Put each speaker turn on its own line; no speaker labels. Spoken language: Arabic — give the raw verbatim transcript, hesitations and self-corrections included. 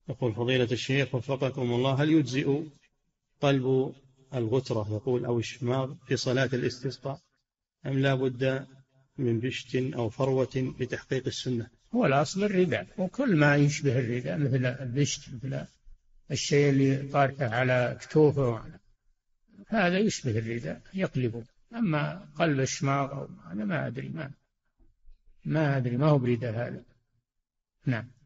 يقول فضيلة الشيخ وفقكم الله، هل يجزئ قلب الغترة يقول أو الشماغ في صلاة الاستسقاء أم لا بد من بشت أو فروة لتحقيق السنة؟
هو الأصل الرداء، وكل ما يشبه الرداء مثل البشت، مثل الشيء اللي طارحه على كتوفه هذا يشبه الرداء يقلبه. أما قلب الشماغ أو أنا ما أدري ما ما أدري ما هو برداء هذا. نعم.